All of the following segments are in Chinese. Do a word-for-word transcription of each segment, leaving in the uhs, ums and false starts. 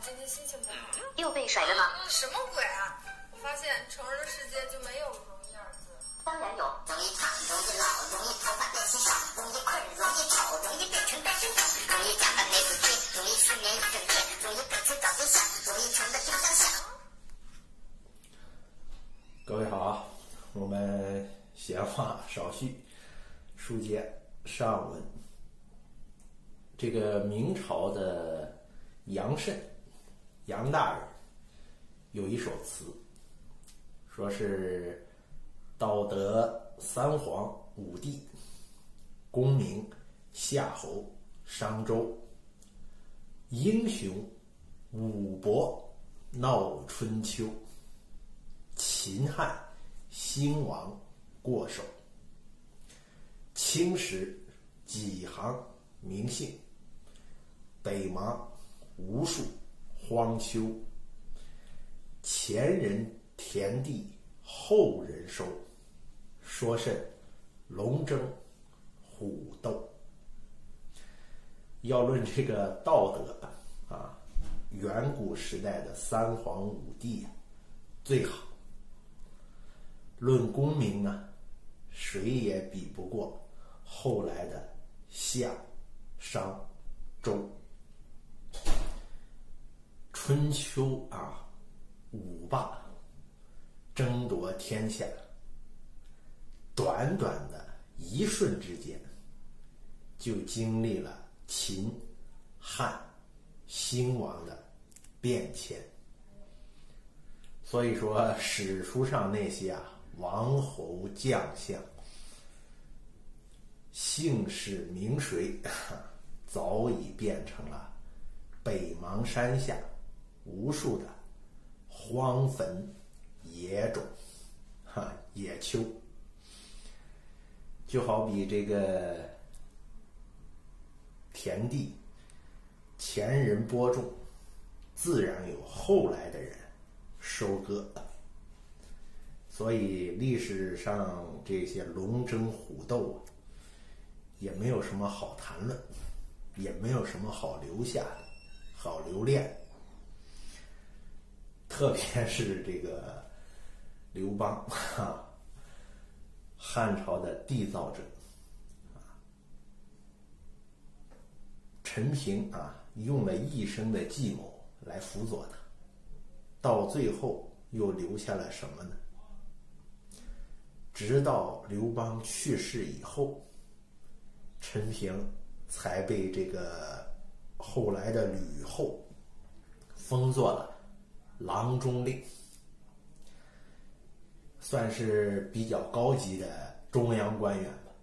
今天心情不好。 又被甩了吗？ 什么鬼啊！我发现成人的世界就没有容易二字。 当然有， 容易胖，容易老，容易头发变稀少，容易困，容易丑，容易变成单身狗，容易假扮没主见，容易失眠一整夜，容易各处找对象，容易穷的叮当响。 各位好，我们闲话少叙，书接上文。这个明朝的杨慎杨大人有一首词，说是道德三皇五帝，功名夏侯商周，英雄武伯闹春秋，秦汉兴亡过手，青史几行名姓，北邙无数荒丘，前人田地后人收，说甚龙争虎斗。要论这个道德啊，远古时代的三皇五帝最好。论功名呢，谁也比不过后来的夏、商、周。春秋啊，五霸争夺天下，短短的一瞬之间，就经历了秦、汉兴亡的变迁。所以说，史书上那些啊王侯将相、姓氏名谁，早已变成了北邙山下无数的荒坟野冢、哈野丘。就好比这个田地，前人播种，自然有后来的人收割。所以历史上这些龙争虎斗啊，也没有什么好谈论，也没有什么好留下的、好留恋。特别是这个刘邦，哈，汉朝的缔造者啊，陈平啊，用了一生的计谋来辅佐他，到最后又留下了什么呢？直到刘邦去世以后，陈平才被这个后来的吕后封作了郎中令，算是比较高级的中央官员吧。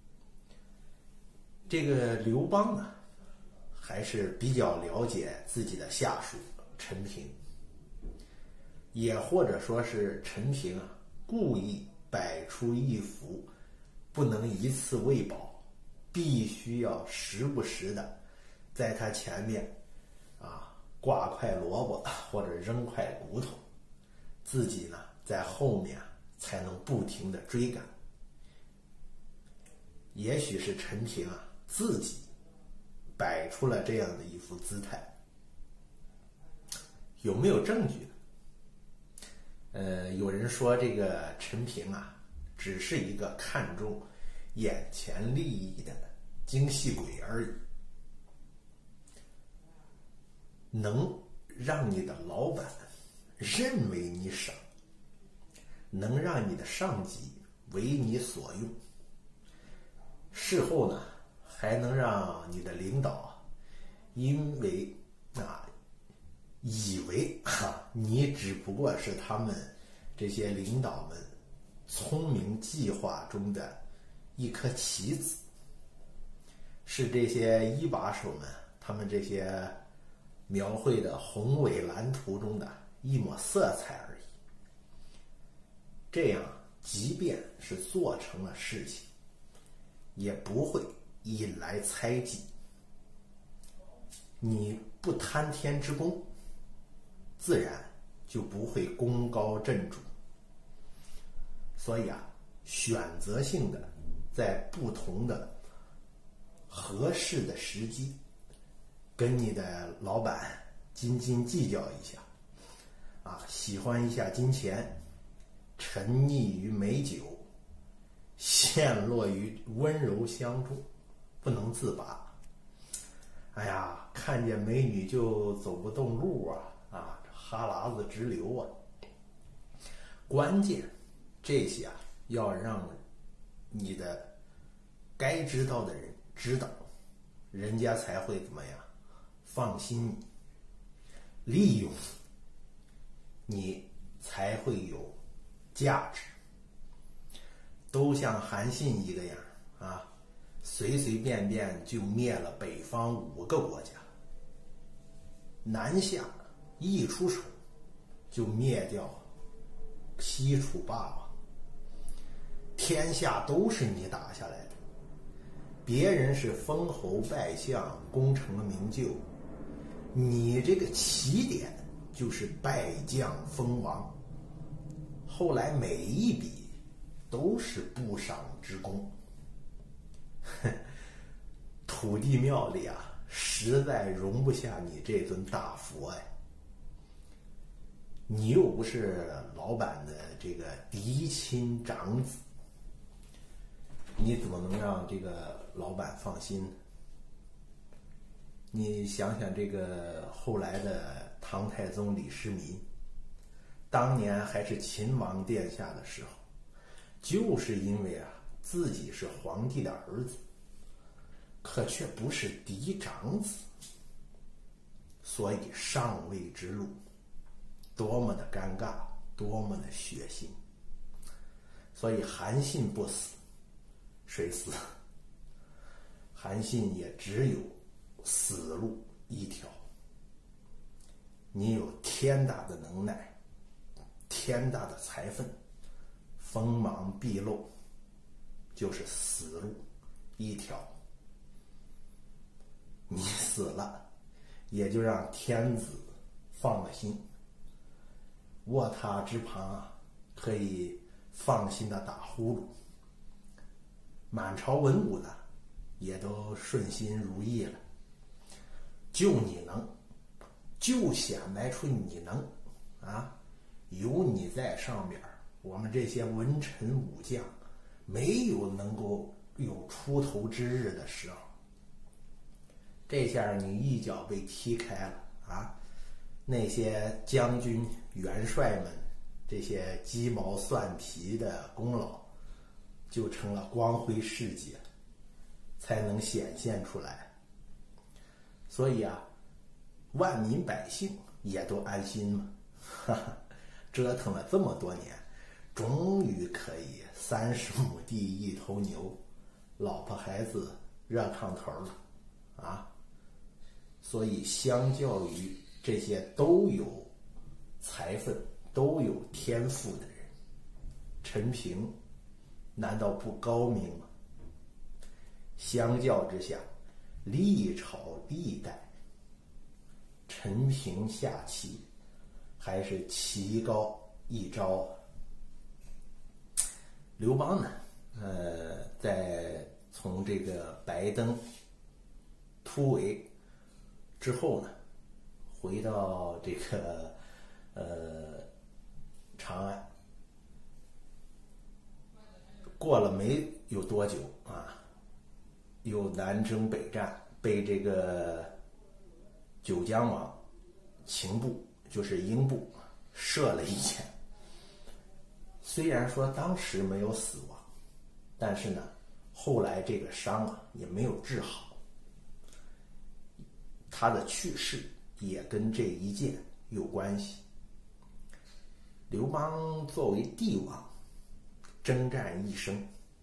这个刘邦呢，还是比较了解自己的下属陈平，也或者说是陈平啊，故意摆出一副不能一次喂饱，必须要时不时的在他前面啊挂块萝卜或者扔块骨头，自己呢在后面才能不停的追赶。也许是陈平啊自己摆出了这样的一副姿态，有没有证据呢？呃，有人说这个陈平啊，只是一个看重眼前利益的精细鬼而已。能让你的老板认为你傻，能让你的上级为你所用，事后呢，还能让你的领导因为啊以为啊你只不过是他们这些领导们聪明计划中的一颗棋子，是这些一把手们他们这些描绘的宏伟蓝图中的一抹色彩而已。这样即便是做成了事情，也不会引来猜忌。你不贪天之功，自然就不会功高震主。所以啊，选择性的在不同的合适的时机，跟你的老板斤斤计较一下，啊，喜欢一下金钱，沉溺于美酒，陷落于温柔乡中，不能自拔。哎呀，看见美女就走不动路啊，啊，哈喇子直流啊。关键这些啊，要让你的该知道的人知道，人家才会怎么样放心你，利用你才会有价值。都像韩信一个样啊，随随便便就灭了北方五个国家，南下一出手就灭掉西楚霸王，天下都是你打下来的。别人是封侯拜相，功成名就，你这个起点就是败将封王，后来每一笔都是不赏之功。土地庙里啊，实在容不下你这尊大佛呀！你又不是老板的这个嫡亲长子，你怎么能让这个老板放心呢？你想想，这个后来的唐太宗李世民，当年还是秦王殿下的时候，就是因为啊自己是皇帝的儿子，可却不是嫡长子，所以上位之路多么的尴尬，多么的血腥。所以韩信不死，谁死？韩信也只有死路一条。你有天大的能耐，天大的才分，锋芒毕露，就是死路一条。你死了，也就让天子放了心，卧榻之旁啊，可以放心的打呼噜，满朝文武的也都顺心如意了。就你能，就显摆出你能啊！有你在上边，我们这些文臣武将没有能够有出头之日的时候。这下你一脚被踢开了啊！那些将军元帅们这些鸡毛蒜皮的功劳就成了光辉事迹了，才能显现出来。所以啊，万民百姓也都安心嘛，哈哈，折腾了这么多年，终于可以三十亩地一头牛，老婆孩子热炕头了啊！所以相较于这些都有才分、都有天赋的人，陈平难道不高明吗？相较之下，历朝历代陈平下棋还是棋高一招。刘邦呢，呃，在从这个白登突围之后呢，回到这个呃长安，过了没有多久啊，又南征北战，被这个九江王秦布，就是英布射了一箭。虽然说当时没有死亡，但是呢，后来这个伤啊也没有治好。他的去世也跟这一箭有关系。刘邦作为帝王，征战一生，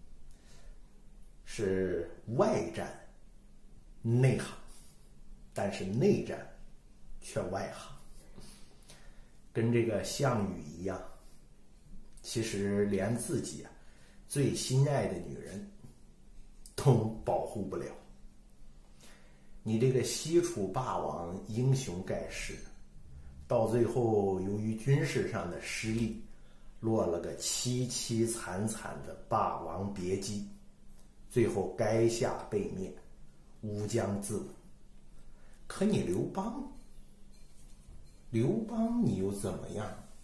是外战内行，但是内战却外行，跟这个项羽一样，其实连自己啊最心爱的女人都保护不了。你这个西楚霸王英雄盖世，到最后由于军事上的失利，落了个凄凄惨惨的霸王别姬，最后垓下被灭，乌江自刎。可你刘邦刘邦你又怎么样？